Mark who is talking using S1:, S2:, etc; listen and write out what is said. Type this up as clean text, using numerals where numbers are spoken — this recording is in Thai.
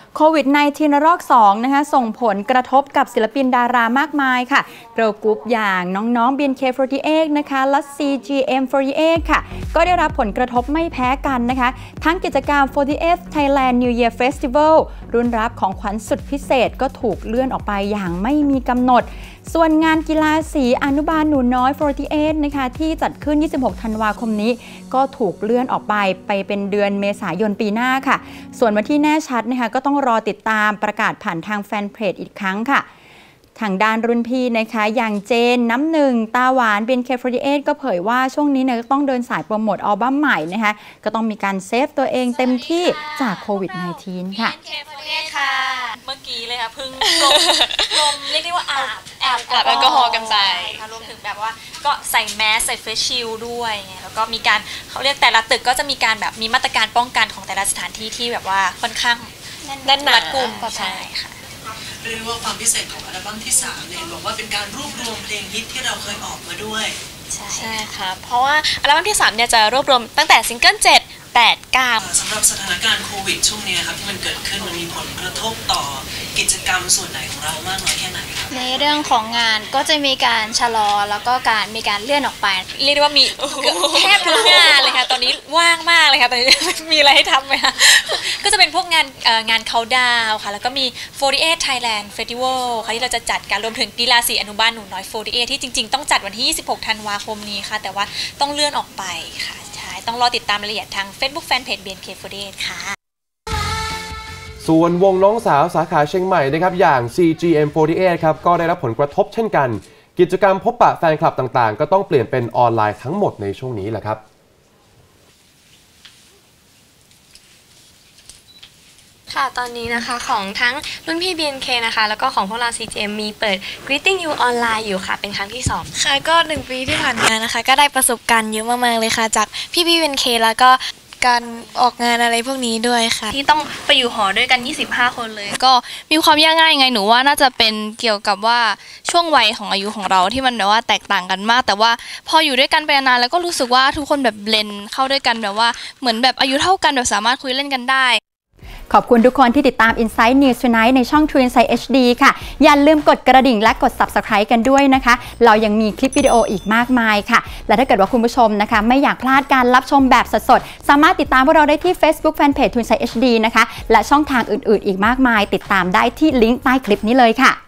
S1: โควิด-19 ระลอก 2 นะคะส่งผลกระทบกับศิลปินดารามากมายค่ะเกิร์ลกรุ๊ปอย่างน้องๆ BNK48 นะคะและ CGM48 ค่ะก็ได้รับผลกระทบไม่แพ้กันนะคะทั้งกิจกรรม 48th Thailand New Year Festival รุ่นรับของขวัญสุดพิเศษก็ถูกเลื่อนออกไปอย่างไม่มีกำหนดส่วนงานกีฬาสีอนุบาลหนูน้อย 48 นะคะที่จัดขึ้น 26 ธันวาคมนี้ก็ถูกเลื่อนออกไปเป็นเดือนเมษายนปีหน้าค่ะส่วนวันที่แน่ชัดนะคะก็ต้องรอติดตามประกาศผ่านทางแฟนเพจอีกครั้งค่ะทางด้านรุ่นพี่นะคะอย่างเจนน้ำหนึ่งตาหวาน BNK48 ก็เผยว่าช่วงนี้เนี่ยต้องเดินสายโปรโมทอัลบั้มใหม่นะคะก็ต้องมีการเซฟตัวเองเต็มที่จากโควิด-19 ค่ะ
S2: เมื่อกี้เลยค่ะพึ่งลมเรียกได้ว่าอาบแอลกอฮอล์กันไปรวมถึงแบบว่าก็ใส่แมสใส่เฟสชิลด์ด้วยไงแล้วก็มีการเขาเรียกแต่ละตึกก็จะมีการแบบมีมาตรการป้องกันของแต่ละสถานที่ที่แบบว่าค่อนข้างแน่นหนารัดกุมใช่ค่ะ
S3: เรียกว่าความพิเศษของอัลบั้มที่3เนี่ยบอกว่าเป็นการรวบรวมเพลงฮิตที่เราเคยออกมาด้วย
S2: ใช่ค่ะเพราะว่าอัลบั้มที่3เนี่ยจะรวบรวมตั้งแต่ซิงเกิล7 8 9
S3: สำหรับสถานการณ์โควิดช่วงนี้ครับที่มันเกิดขึ้นมันมีผลกระทบต่อกิจกรรมส่วนไหนของเรามากน้อยแค่ไหนครับ
S4: ในเรื่องของงานก็จะมีการชะลอแล้วก็มีการเลื่อนออกไป
S2: เรียกได้ว่ามีแทบทุกงานเลยค่ะตอนนี้ว่างมากเลยค่ะตอนนี้มีอะไรให้ทำไหมคะก็จะเป็นพวกงานเขาดาวค่ะแล้วก็มี 48 Thailand Festival ค่ะที่เราจะจัดกันรวมถึงกีฬาสีอนุบาลหนูน้อย 48 ที่จริงๆต้องจัดวันที่26 ธันวาคมนี้ค่ะแต่ว่าต้องเลื่อนออกไปค่ะต้องรอติดตามรายละเอียดทาง Facebook Fanpage BNK48 ค่ะ
S5: ส่วนวงน้องสาวสาขาเชียงใหม่นะครับอย่าง CGM48 ครับก็ได้รับผลกระทบเช่นกันกิจกรรมพบปะแฟนคลับต่างๆก็ต้องเปลี่ยนเป็นออนไลน์ทั้งหมดในช่วงนี้แหละครับ
S6: ค่ะตอนนี้นะคะของทั้งรุ่นพี่ BNK นะคะแล้วก็ของพวกเรา CGM มีเปิด Greeting You ออนไลน์อยู่ค่ะเป็นครั้งที่2ค่ะก็1 ปีที่ผ่านมานะคะก็ได้ประสบการณ์เยอะมากๆเลยค่ะจากพี่ BNK แล้วก็การออกงานอะไรพวกนี้ด้วยค่ะที่ต้องไปอยู่หอด้วยกัน25 คนเลยก็มีความยากง่ายยังไงหนูว่าน่าจะเป็นเกี่ยวกับว่าช่วงวัยของอายุของเราที่มันแบบว่าแตกต่างกันมากแต่ว่าพออยู่ด้วยกันไปนานแล้วก็รู้สึกว่าทุกคนแบบเบลนด์เข้าด้วยกันแบบว่าเหมือนแบบอายุเท่ากันแบบสามารถคุยเล่นกันได้
S1: ขอบคุณทุกคนที่ติดตาม Insight News Tonight ในช่อง True Insight HD ค่ะอย่าลืมกดกระดิ่งและกด Subscribe กันด้วยนะคะเรายังมีคลิปวิดีโออีกมากมายค่ะและถ้าเกิดว่าคุณผู้ชมนะคะไม่อยากพลาดการรับชมแบบสดๆสามารถติดตามพวกเราได้ที่ Facebook Fanpage True Insight HD นะคะและช่องทางอื่นๆอีกมากมายติดตามได้ที่ลิงก์ใต้คลิปนี้เลยค่ะ